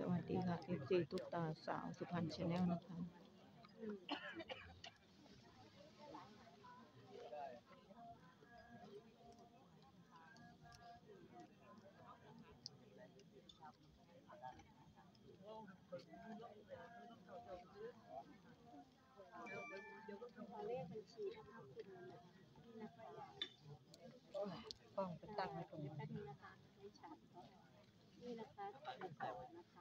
วัสดีค่ะ FC ตุ๊กตาสาวสุพรรณชาแนลนะคะกล้องไปตั้งไว้ตรงนี้นะคะไม่ชัดนี่นะคะปตทนะคะ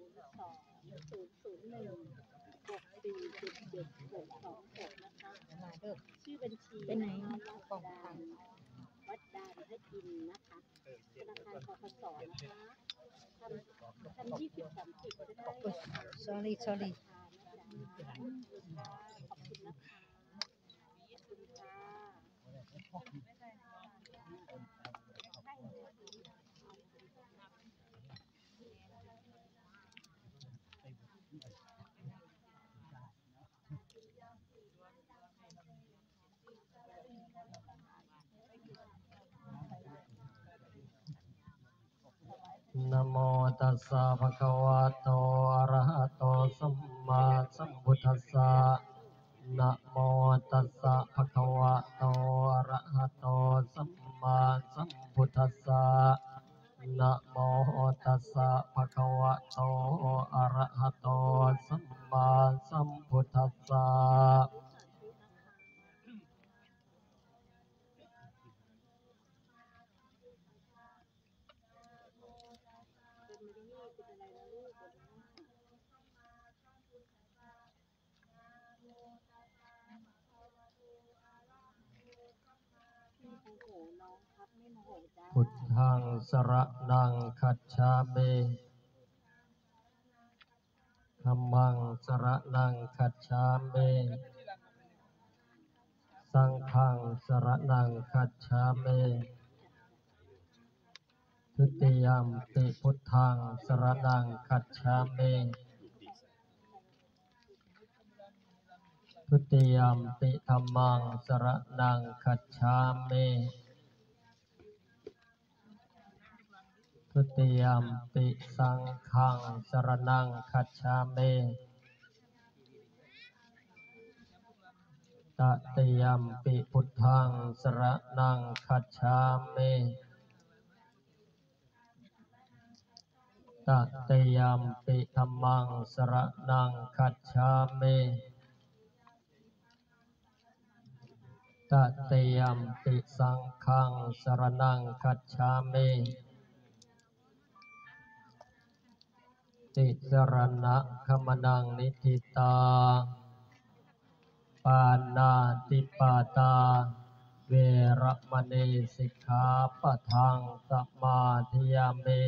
02-001-6477-626นะคะมาเด้อชื่อบัญชีเป็นไหนกล่องตังวัดดานให้กินนะคะธนาคารกสศนะคะทำ20-30ก็ได้ sorry ขอบคุณนะคะนะโมตัสสะภะคะวะโตอะระหะโตสัมมาสัมพุทธัสสะนะโมตัสสะภะคะวะโตอะระหะโตสัมมาสัมพุทธัสสะนะโมตัสสะภะคะวะโตอะระหะโตสัมมาสัมพุทธัสสะพุทธังสรณังคัจฉามิธัมมังสรณังคัจฉามิสังฆังสรณังคัจฉามิทุติยัมปิพุทธังสรณังคัจฉามิทุติยัมปิธัมมังสรณังคัจฉามิทุติยัมปิสังฆังสรณังคัจฉามิตติยัมปิพุทธังสรณังคัจฉามิตติยัมปิธัมมังสรณังคัจฉามิตติยัมปิสังฆังสรณังคัจฉามิติสรณะขมนังนิธิตาปานาติปาตาเวรมณีสิกขาปะทังสมาธิยามิ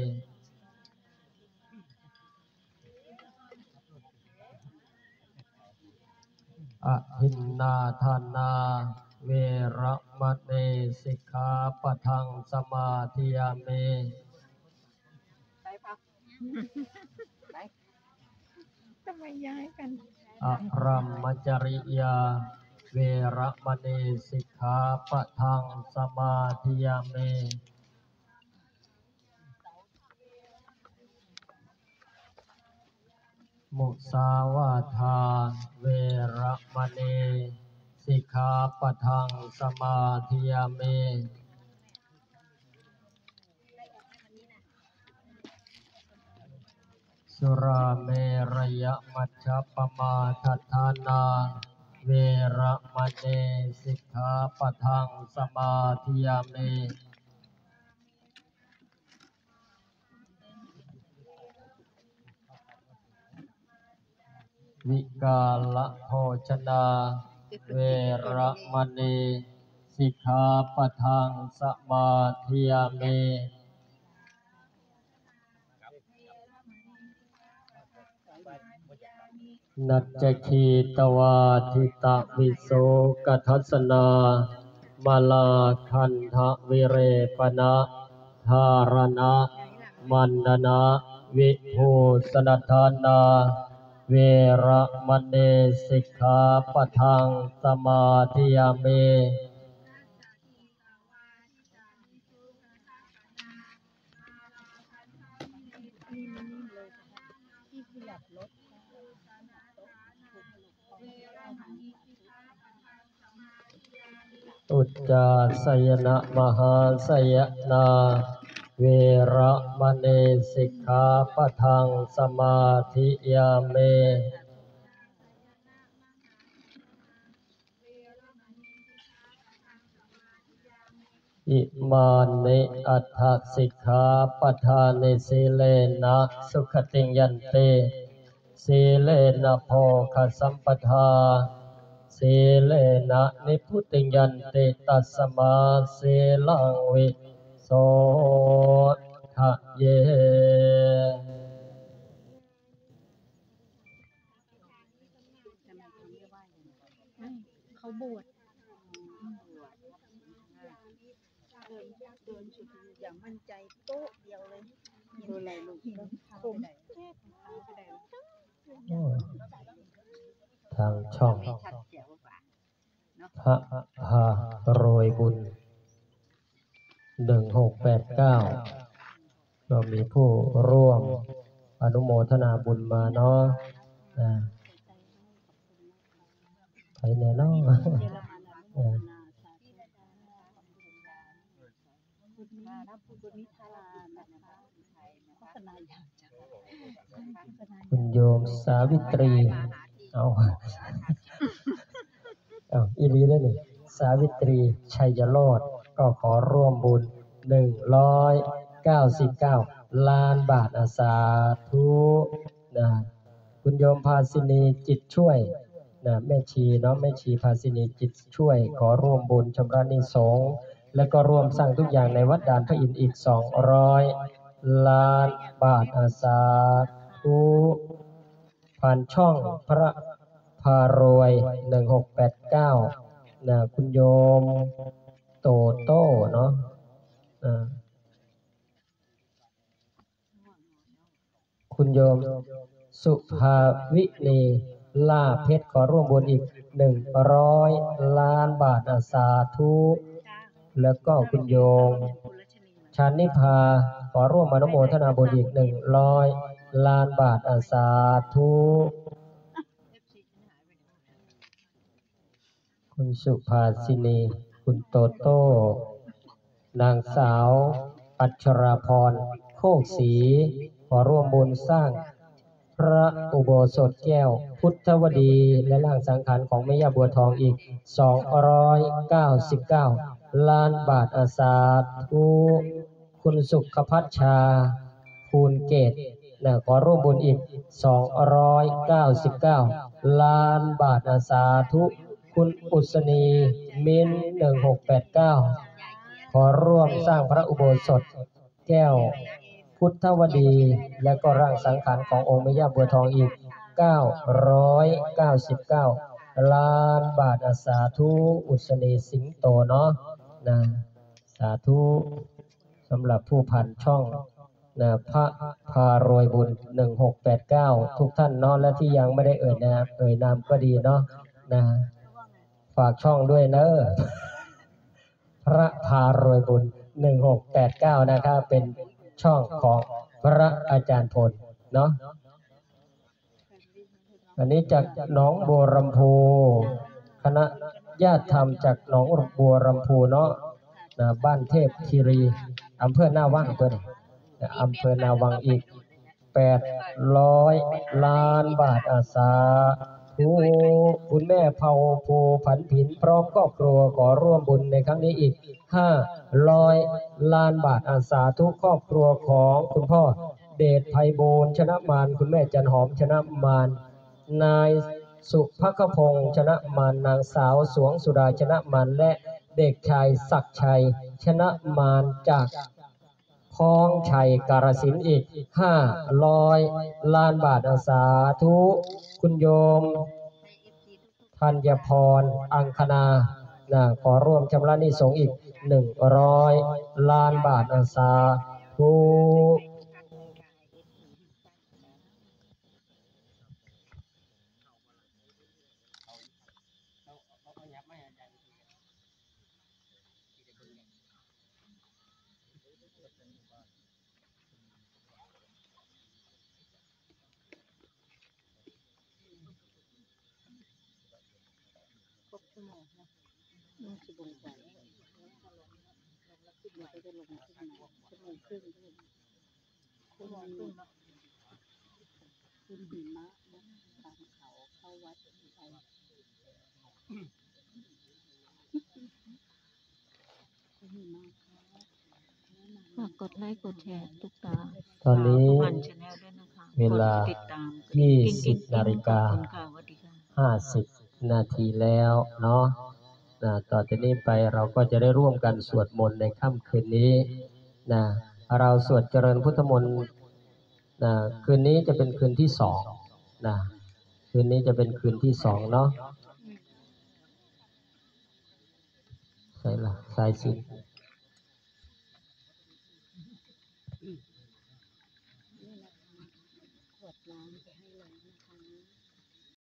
อทินนาทานาเวรมณีสิกขาปะทังสมาธิยามิไปพักไปทำไมย้ายกันอะรัมมจริยาเวรมณีสิกขาปะทังสมาธิยามิมุสาวาทาเวรมณีสิกขาปะทังสมาธิยามิสุราเมรยมัชฌัปปมาทฐานาเวรมณีสิกขาปะทังสมาธิยามิวิกาลโภชนาเวรมณีสิกขาปะทังสมาธิยามินัจจคีตวาทิตะวิโสกัทัสสนามาลาคันทะวิเรปนะธารณะมันดนะวิภูสนัทานาเวรมณีสิกขาปะทังสมาธิยามิอุจจาสยนะมหาสยนาเวระมณีสิกขาปะทังสมาธิยาเมอิมานิอัตถสิกขาปทานิสีเลนะสุขติงยันเตสีเลนะโภคสัมปทาสีเลนะนิพุติงยันติตัสมาสีลังวิโสทะเยเขาบวชเดินชุดอย่างมั่นใจโต๊ะเดียวเลยดูอะไรลูกผมทางช่องพระพารวยบุญ1689ก็มีผู้ร่วมอนุโมทนาบุญมาเนาะใครแน่เนาะคุณโยมสาวิตรีเอาอีลีได้เลยสาวิตรีชัยโรจน์ก็ขอร่วมบุญ199 ล้านบาทสาธุนะคุณโยมภาสินีจิตช่วยนะแม่ชีเนาะแม่ชีภาสินีจิตช่วยขอร่วมบุญชำระหนี้สงฆ์และก็ร่วมสร้างทุกอย่างในวัดด่านพระอินทร์อีก200 ล้านบาทสาธุผ่านช่องพระพารวย1689นะคุณโยมโตโต้เนาะคุณโยมสุภาวินีล่าเพชรขอร่วมบุญอีก100 ล้านบาทสาธุแล้วก็คุณโยมชานิพาขอร่วมอนุโมทนาบุญอีก100 ล้านบาทสาธุคุณสุภาสินีคุณโตโต้นางสาวอัชราพรโคกศรีขอร่วมบุญสร้างพระอุโบสถแก้วพุทธวดีและร่างสังขารของแม่ย่าบัวทองอีก299 ล้านบาทสาธุคุณสุขพัชชาภูลเกตขอร่วมบุญอีก299 ล้านบาทสาธุคุณอุศนีมิ้น1689ขอร่วมสร้างพระอุโบสถแก้วพุทธวดีและก็ร่างสังขารขององค์แม่ย่าบัวทองอีก999 ล้านบาทสาธุอุศนีสิงโตเนาะนะสาธุสำหรับผู้ผ่านช่องนะพระพารวยบุญ1689ทุกท่านเนาะและที่ยังไม่ได้เอ่ยนามก็ดีเนาะนะฝากช่องด้วยเนอะพระพารวยบุญ1689นะครับเป็นช่องของพระอาจารย์พลเนาะอันนี้จากหนองบัวลำพูคณะญาติธรรมจากหนองบัวลำพูเนาะบ้านเทพคีรีอำเภอหน้าวังตัวนี้อำเภอนาวังอีก800 ล้านบาทสาธุคุณแม่เผาภูผันผินพร้อมครอบครัวขอร่วมบุญในครั้งนี้อีก500 ล้านบาทสาธุครอบครัวของคุณพ่อเดชไพบูลย์ชนะมานคุณแม่จันหอมชนะมานนายสุภคพงษ์ชนะมานนางสาวสวงสุดาชนะมานและเด็กชายศักชัยชนะมานจากคลองชัยกาฬสินธุ์อีก500 ล้านบาทสาธุคุณโยมธัญพรอังคณาขอร่วมชำระหนี้สงฆ์อีก100 ล้านบาทสาธุมันจะลงไปขึ้นมาก็จะลงขึ้นมาชั่วโมงครึ่งขึ้นหิมะนะตามเขาเข้าวัดไปหิมะฝากกดไลค์กดแชร์ทุกตาตอนนี้วันชาแนลด้วยนะคะเวลากดติดตามกดกระดิ่ง 20 นาฬิกาขอบคุณค่ะสวัสดีค่ะ 50 นาทีแล้วเนาะต่อจากนี้ไปเราก็จะได้ร่วมกันสวดมนต์ในค่ำคืนนี้นะเราสวดเจริญพุทธมนต์คืนนี้จะเป็นคืนที่สองนะคืนนี้จะเป็นคืนที่สองเนาะใช่ละสายสิญจน์